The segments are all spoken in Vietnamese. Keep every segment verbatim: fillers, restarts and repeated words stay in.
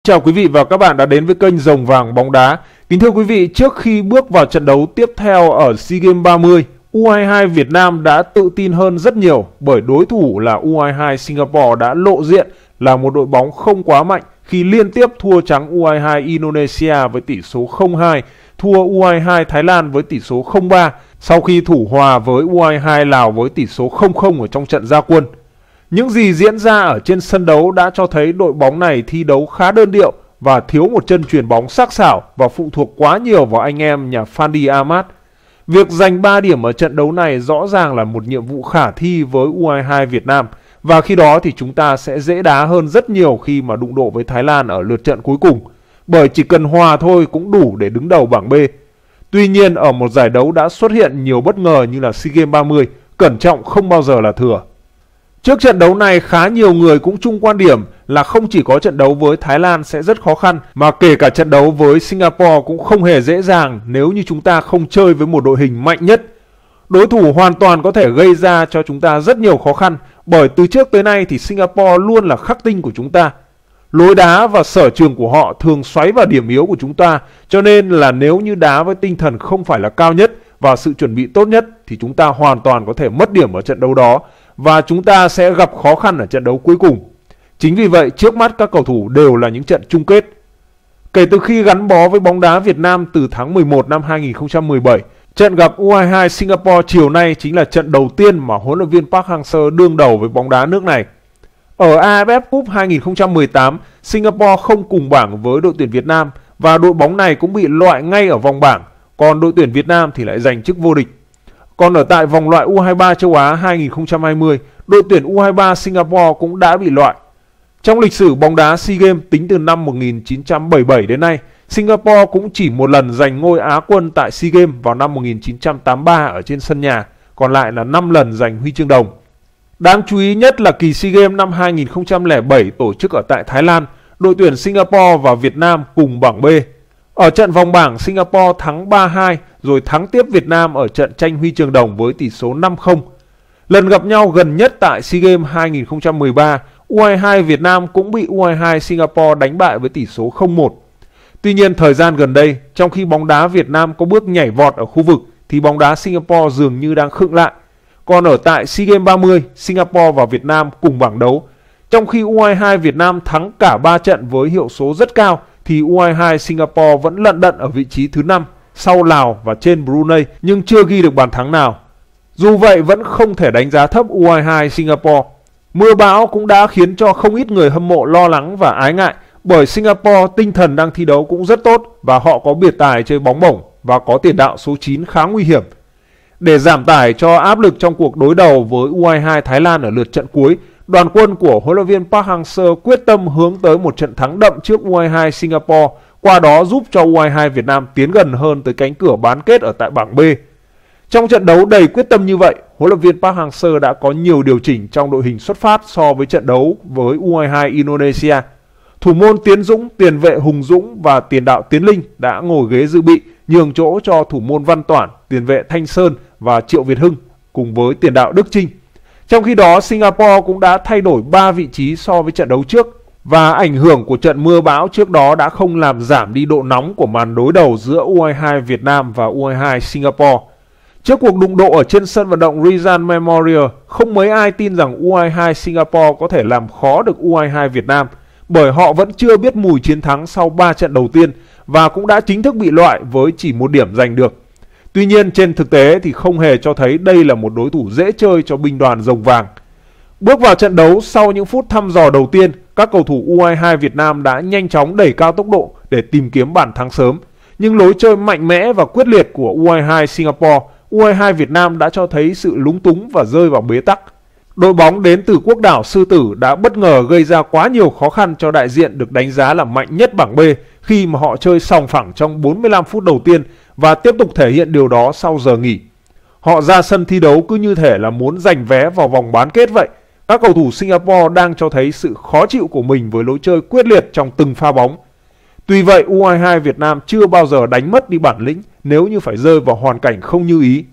Chào quý vị và các bạn đã đến với kênh Rồng Vàng Bóng Đá. Kính thưa quý vị, trước khi bước vào trận đấu tiếp theo ở SEA Games ba mươi, U hai hai Việt Nam đã tự tin hơn rất nhiều bởi đối thủ là U hai hai Singapore đã lộ diện là một đội bóng không quá mạnh khi liên tiếp thua trắng U hai hai Indonesia với tỷ số không hai, thua U hai hai Thái Lan với tỷ số không ba sau khi thủ hòa với U hai hai Lào với tỷ số không không ở trong trận ra quân. Những gì diễn ra ở trên sân đấu đã cho thấy đội bóng này thi đấu khá đơn điệu và thiếu một chân chuyền bóng sắc sảo và phụ thuộc quá nhiều vào anh em nhà Fandi Ahmad. Việc giành ba điểm ở trận đấu này rõ ràng là một nhiệm vụ khả thi với U hai hai Việt Nam và khi đó thì chúng ta sẽ dễ đá hơn rất nhiều khi mà đụng độ với Thái Lan ở lượt trận cuối cùng, bởi chỉ cần hòa thôi cũng đủ để đứng đầu bảng B. Tuy nhiên ở một giải đấu đã xuất hiện nhiều bất ngờ như là SEA Games ba mươi, cẩn trọng không bao giờ là thừa. Trước trận đấu này, khá nhiều người cũng chung quan điểm là không chỉ có trận đấu với Thái Lan sẽ rất khó khăn, mà kể cả trận đấu với Singapore cũng không hề dễ dàng nếu như chúng ta không chơi với một đội hình mạnh nhất. Đối thủ hoàn toàn có thể gây ra cho chúng ta rất nhiều khó khăn, bởi từ trước tới nay thì Singapore luôn là khắc tinh của chúng ta. Lối đá và sở trường của họ thường xoáy vào điểm yếu của chúng ta, cho nên là nếu như đá với tinh thần không phải là cao nhất và sự chuẩn bị tốt nhất thì chúng ta hoàn toàn có thể mất điểm ở trận đấu đó và chúng ta sẽ gặp khó khăn ở trận đấu cuối cùng. Chính vì vậy trước mắt các cầu thủ đều là những trận chung kết. Kể từ khi gắn bó với bóng đá Việt Nam từ tháng mười một năm hai nghìn không trăm mười bảy, trận gặp U hai hai Singapore chiều nay chính là trận đầu tiên mà huấn luyện viên Park Hang-seo đương đầu với bóng đá nước này. Ở a ép ép Cup hai nghìn không trăm mười tám, Singapore không cùng bảng với đội tuyển Việt Nam và đội bóng này cũng bị loại ngay ở vòng bảng, còn đội tuyển Việt Nam thì lại giành chức vô địch. Còn ở tại vòng loại U hai ba châu Á hai nghìn không trăm hai mươi, đội tuyển U hai ba Singapore cũng đã bị loại. Trong lịch sử bóng đá SEA Games tính từ năm một nghìn chín trăm bảy mươi bảy đến nay, Singapore cũng chỉ một lần giành ngôi Á quân tại SEA Games vào năm một nghìn chín trăm tám mươi ba ở trên sân nhà, còn lại là năm lần giành huy chương đồng. Đáng chú ý nhất là kỳ SEA Games năm hai nghìn không trăm lẻ bảy tổ chức ở tại Thái Lan, đội tuyển Singapore và Việt Nam cùng bảng B. Ở trận vòng bảng, Singapore thắng ba hai rồi thắng tiếp Việt Nam ở trận tranh huy chương đồng với tỷ số năm không. Lần gặp nhau gần nhất tại SEA Games hai nghìn không trăm mười ba, U hai hai Việt Nam cũng bị U hai hai Singapore đánh bại với tỷ số không một. Tuy nhiên thời gian gần đây, trong khi bóng đá Việt Nam có bước nhảy vọt ở khu vực thì bóng đá Singapore dường như đang khựng lại. Còn ở tại SEA Games ba mươi, Singapore và Việt Nam cùng bảng đấu. Trong khi U hai hai Việt Nam thắng cả ba trận với hiệu số rất cao thì U hai hai Singapore vẫn lận đận ở vị trí thứ năm sau Lào và trên Brunei nhưng chưa ghi được bàn thắng nào. Dù vậy vẫn không thể đánh giá thấp U hai hai Singapore. Mưa bão cũng đã khiến cho không ít người hâm mộ lo lắng và ái ngại bởi Singapore tinh thần đang thi đấu cũng rất tốt và họ có biệt tài chơi bóng bổng và có tiền đạo số chín khá nguy hiểm. Để giảm tải cho áp lực trong cuộc đối đầu với U hai hai Thái Lan ở lượt trận cuối, đoàn quân của huấn luyện viên Park Hang-seo quyết tâm hướng tới một trận thắng đậm trước U hai hai Singapore, qua đó giúp cho U hai hai Việt Nam tiến gần hơn tới cánh cửa bán kết ở tại bảng B. Trong trận đấu đầy quyết tâm như vậy, huấn luyện viên Park Hang-seo đã có nhiều điều chỉnh trong đội hình xuất phát so với trận đấu với U hai hai Indonesia. Thủ môn Tiến Dũng, tiền vệ Hùng Dũng và tiền đạo Tiến Linh đã ngồi ghế dự bị, nhường chỗ cho thủ môn Văn Toản, tiền vệ Thanh Sơn và Triệu Việt Hưng cùng với tiền đạo Đức Chinh. Trong khi đó, Singapore cũng đã thay đổi ba vị trí so với trận đấu trước và ảnh hưởng của trận mưa bão trước đó đã không làm giảm đi độ nóng của màn đối đầu giữa U hai hai Việt Nam và U hai hai Singapore. Trước cuộc đụng độ ở trên sân vận động Rizal Memorial, không mấy ai tin rằng U hai hai Singapore có thể làm khó được U hai hai Việt Nam bởi họ vẫn chưa biết mùi chiến thắng sau ba trận đầu tiên và cũng đã chính thức bị loại với chỉ một điểm giành được. Tuy nhiên trên thực tế thì không hề cho thấy đây là một đối thủ dễ chơi cho binh đoàn Rồng Vàng. Bước vào trận đấu sau những phút thăm dò đầu tiên, các cầu thủ U hai hai Việt Nam đã nhanh chóng đẩy cao tốc độ để tìm kiếm bàn thắng sớm. Nhưng lối chơi mạnh mẽ và quyết liệt của U hai hai Singapore, U hai hai Việt Nam đã cho thấy sự lúng túng và rơi vào bế tắc. Đội bóng đến từ quốc đảo Sư Tử đã bất ngờ gây ra quá nhiều khó khăn cho đại diện được đánh giá là mạnh nhất bảng B khi mà họ chơi sòng phẳng trong bốn mươi lăm phút đầu tiên và tiếp tục thể hiện điều đó sau giờ nghỉ. Họ ra sân thi đấu cứ như thể là muốn giành vé vào vòng bán kết vậy. Các cầu thủ Singapore đang cho thấy sự khó chịu của mình với lối chơi quyết liệt trong từng pha bóng. Tuy vậy, U hai hai Việt Nam chưa bao giờ đánh mất đi bản lĩnh nếu như phải rơi vào hoàn cảnh không như ý.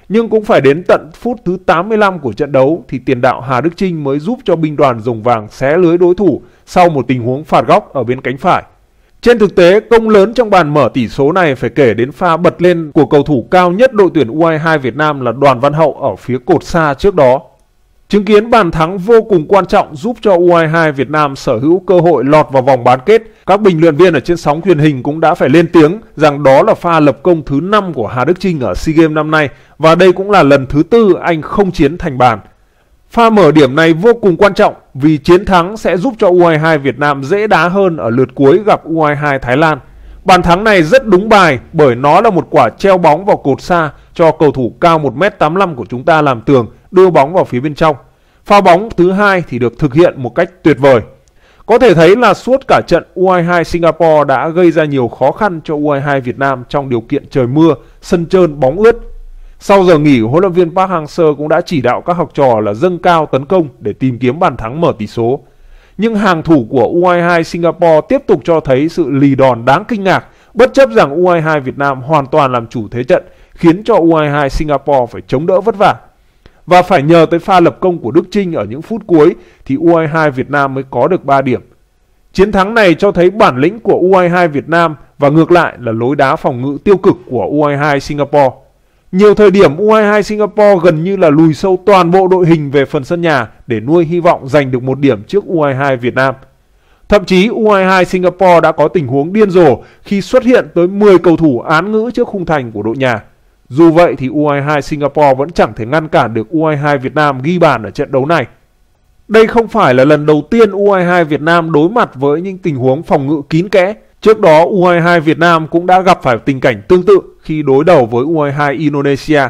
Nhưng cũng phải đến tận phút thứ tám mươi lăm của trận đấu thì tiền đạo Hà Đức Chinh mới giúp cho binh đoàn Rồng Vàng xé lưới đối thủ sau một tình huống phạt góc ở bên cánh phải. Trên thực tế, công lớn trong bàn mở tỷ số này phải kể đến pha bật lên của cầu thủ cao nhất đội tuyển U hai hai Việt Nam là Đoàn Văn Hậu ở phía cột xa trước đó. Chứng kiến bàn thắng vô cùng quan trọng giúp cho U hai hai Việt Nam sở hữu cơ hội lọt vào vòng bán kết, các bình luận viên ở trên sóng truyền hình cũng đã phải lên tiếng rằng đó là pha lập công thứ năm của Hà Đức Chinh ở SEA Games năm nay và đây cũng là lần thứ tư anh không chiến thành bàn. Pha mở điểm này vô cùng quan trọng vì chiến thắng sẽ giúp cho U hai hai Việt Nam dễ đá hơn ở lượt cuối gặp U hai hai Thái Lan. Bàn thắng này rất đúng bài bởi nó là một quả treo bóng vào cột xa cho cầu thủ cao một mét tám mươi lăm của chúng ta làm tường đưa bóng vào phía bên trong. Pha bóng thứ hai thì được thực hiện một cách tuyệt vời. Có thể thấy là suốt cả trận U hai hai Singapore đã gây ra nhiều khó khăn cho U hai hai Việt Nam trong điều kiện trời mưa, sân trơn, bóng ướt. Sau giờ nghỉ, huấn luyện viên Park Hang-seo cũng đã chỉ đạo các học trò là dâng cao tấn công để tìm kiếm bàn thắng mở tỷ số. Nhưng hàng thủ của U hai hai Singapore tiếp tục cho thấy sự lì đòn đáng kinh ngạc, bất chấp rằng U hai hai Việt Nam hoàn toàn làm chủ thế trận, khiến cho U hai hai Singapore phải chống đỡ vất vả. Và phải nhờ tới pha lập công của Đức Chinh ở những phút cuối thì U hai hai Việt Nam mới có được ba điểm. Chiến thắng này cho thấy bản lĩnh của U hai hai Việt Nam và ngược lại là lối đá phòng ngự tiêu cực của U hai hai Singapore. Nhiều thời điểm U hai hai Singapore gần như là lùi sâu toàn bộ đội hình về phần sân nhà để nuôi hy vọng giành được một điểm trước U hai hai Việt Nam. Thậm chí U hai hai Singapore đã có tình huống điên rồ khi xuất hiện tới mười cầu thủ án ngữ trước khung thành của đội nhà. Dù vậy thì U hai hai Singapore vẫn chẳng thể ngăn cản được U hai hai Việt Nam ghi bàn ở trận đấu này. Đây không phải là lần đầu tiên U hai hai Việt Nam đối mặt với những tình huống phòng ngự kín kẽ. Trước đó U hai hai Việt Nam cũng đã gặp phải tình cảnh tương tự khi đối đầu với U hai hai Indonesia.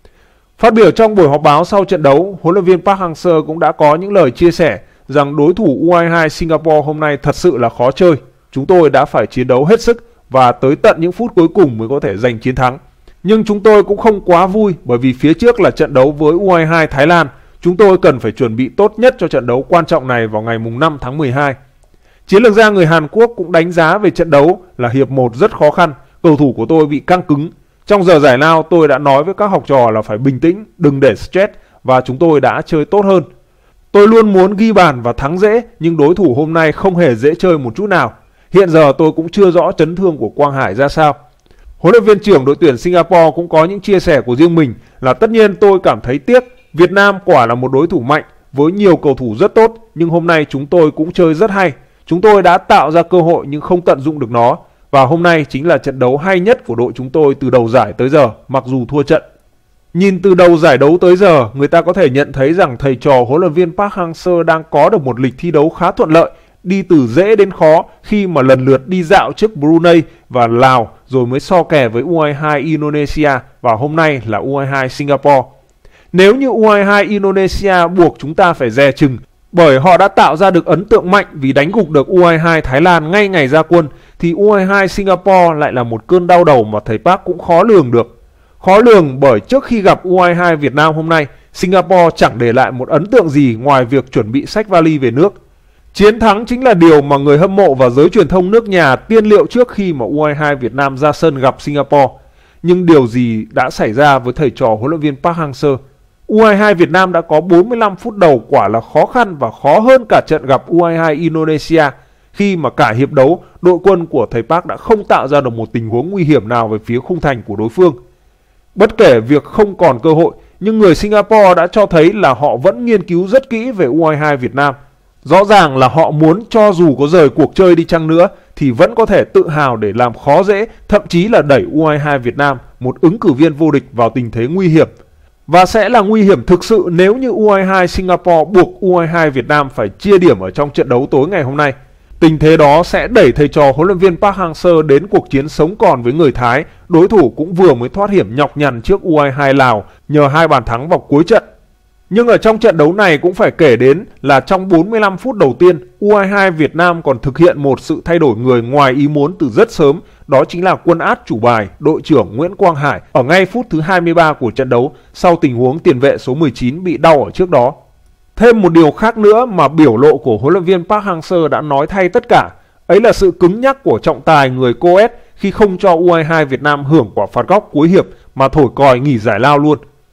Phát biểu trong buổi họp báo sau trận đấu, huấn luyện viên Park Hang-seo cũng đã có những lời chia sẻ rằng đối thủ U hai hai Singapore hôm nay thật sự là khó chơi. Chúng tôi đã phải chiến đấu hết sức và tới tận những phút cuối cùng mới có thể giành chiến thắng. Nhưng chúng tôi cũng không quá vui bởi vì phía trước là trận đấu với U hai hai Thái Lan. Chúng tôi cần phải chuẩn bị tốt nhất cho trận đấu quan trọng này vào ngày năm tháng mười hai. Chiến lược gia người Hàn Quốc cũng đánh giá về trận đấu là hiệp một rất khó khăn, cầu thủ của tôi bị căng cứng. Trong giờ giải lao tôi đã nói với các học trò là phải bình tĩnh, đừng để stress và chúng tôi đã chơi tốt hơn. Tôi luôn muốn ghi bàn và thắng dễ nhưng đối thủ hôm nay không hề dễ chơi một chút nào. Hiện giờ tôi cũng chưa rõ chấn thương của Quang Hải ra sao. Huấn luyện viên trưởng đội tuyển Singapore cũng có những chia sẻ của riêng mình là tất nhiên tôi cảm thấy tiếc. Việt Nam quả là một đối thủ mạnh với nhiều cầu thủ rất tốt nhưng hôm nay chúng tôi cũng chơi rất hay. Chúng tôi đã tạo ra cơ hội nhưng không tận dụng được nó. Và hôm nay chính là trận đấu hay nhất của đội chúng tôi từ đầu giải tới giờ, mặc dù thua trận. Nhìn từ đầu giải đấu tới giờ, người ta có thể nhận thấy rằng thầy trò huấn luyện viên Park Hang-seo đang có được một lịch thi đấu khá thuận lợi, đi từ dễ đến khó khi mà lần lượt đi dạo trước Brunei và Lào rồi mới so kè với U hai hai Indonesia và hôm nay là U hai hai Singapore. Nếu như U hai hai Indonesia buộc chúng ta phải dè chừng bởi họ đã tạo ra được ấn tượng mạnh vì đánh gục được U hai hai Thái Lan ngay ngày ra quân thì U hai hai Singapore lại là một cơn đau đầu mà thầy Park cũng khó lường được. Khó lường bởi trước khi gặp U hai hai Việt Nam hôm nay, Singapore chẳng để lại một ấn tượng gì ngoài việc chuẩn bị xách vali về nước. Chiến thắng chính là điều mà người hâm mộ và giới truyền thông nước nhà tiên liệu trước khi mà U hai hai Việt Nam ra sân gặp Singapore. Nhưng điều gì đã xảy ra với thầy trò huấn luyện viên Park Hang-seo? U hai hai Việt Nam đã có bốn mươi lăm phút đầu quả là khó khăn và khó hơn cả trận gặp U hai hai Indonesia khi mà cả hiệp đấu đội quân của thầy Park đã không tạo ra được một tình huống nguy hiểm nào về phía khung thành của đối phương. Bất kể việc không còn cơ hội, nhưng người Singapore đã cho thấy là họ vẫn nghiên cứu rất kỹ về U hai hai Việt Nam. Rõ ràng là họ muốn cho dù có rời cuộc chơi đi chăng nữa thì vẫn có thể tự hào để làm khó dễ, thậm chí là đẩy U hai hai Việt Nam, một ứng cử viên vô địch, vào tình thế nguy hiểm. Và sẽ là nguy hiểm thực sự nếu như U hai hai Singapore buộc U hai hai Việt Nam phải chia điểm ở trong trận đấu tối ngày hôm nay. Tình thế đó sẽ đẩy thầy trò huấn luyện viên Park Hang-seo đến cuộc chiến sống còn với người Thái, đối thủ cũng vừa mới thoát hiểm nhọc nhằn trước U hai hai Lào nhờ hai bàn thắng vào cuối trận. Nhưng ở trong trận đấu này cũng phải kể đến là trong bốn mươi lăm phút đầu tiên, U hai hai Việt Nam còn thực hiện một sự thay đổi người ngoài ý muốn từ rất sớm, đó chính là quân át chủ bài đội trưởng Nguyễn Quang Hải ở ngay phút thứ hai mươi ba của trận đấu sau tình huống tiền vệ số mười chín bị đau ở trước đó. Thêm một điều khác nữa mà biểu lộ của huấn luyện viên Park Hang-seo đã nói thay tất cả, ấy là sự cứng nhắc của trọng tài người Coes khi không cho U hai hai Việt Nam hưởng quả phạt góc cuối hiệp mà thổi còi nghỉ giải lao luôn.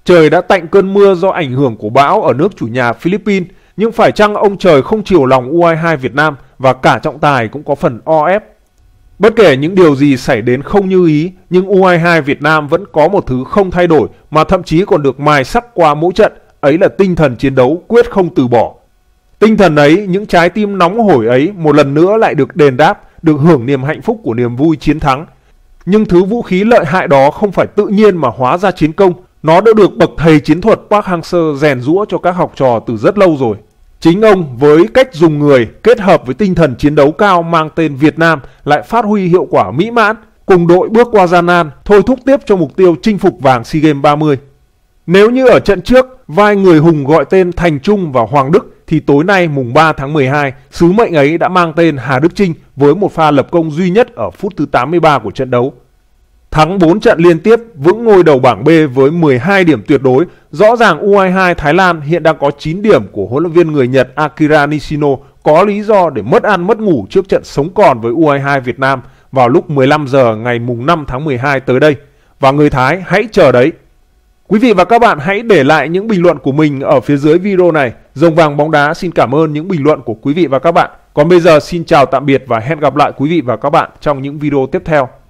trời đã tạnh cơn mưa do ảnh hưởng của bão ở nước chủ nhà Philippines, nhưng phải chăng ông trời không chiều lòng u hai hai Việt Nam và cả trọng tài cũng có phần o ép? Bất kể những điều gì xảy đến không như ý, nhưng u hai hai Việt Nam vẫn có một thứ không thay đổi mà thậm chí còn được mài sắc qua mỗi trận, ấy là tinh thần chiến đấu quyết không từ bỏ. Tinh thần ấy, những trái tim nóng hổi ấy một lần nữa lại được đền đáp, được hưởng niềm hạnh phúc của niềm vui chiến thắng. Nhưng thứ vũ khí lợi hại đó không phải tự nhiên mà hóa ra chiến công, nó đã được bậc thầy chiến thuật Park Hang-seo rèn giũa cho các học trò từ rất lâu rồi. Chính ông với cách dùng người kết hợp với tinh thần chiến đấu cao mang tên Việt Nam lại phát huy hiệu quả mỹ mãn, cùng đội bước qua gian nan, thôi thúc tiếp cho mục tiêu chinh phục vàng SEA Games ba mươi. Nếu như ở trận trước, vai người hùng gọi tên Thành Trung và Hoàng Đức, thì tối nay mùng ba tháng mười hai, sứ mệnh ấy đã mang tên Hà Đức Chinh với một pha lập công duy nhất ở phút thứ tám mươi ba của trận đấu. Thắng bốn trận liên tiếp, vững ngôi đầu bảng B với mười hai điểm tuyệt đối, rõ ràng u hai hai Thái Lan hiện đang có chín điểm của huấn luyện viên người Nhật Akira Nishino có lý do để mất ăn mất ngủ trước trận sống còn với u hai hai Việt Nam vào lúc mười lăm giờ ngày mùng năm tháng mười hai tới đây. Và người Thái hãy chờ đấy. Quý vị và các bạn hãy để lại những bình luận của mình ở phía dưới video này. Rồng Vàng Bóng Đá xin cảm ơn những bình luận của quý vị và các bạn. Còn bây giờ xin chào tạm biệt và hẹn gặp lại quý vị và các bạn trong những video tiếp theo.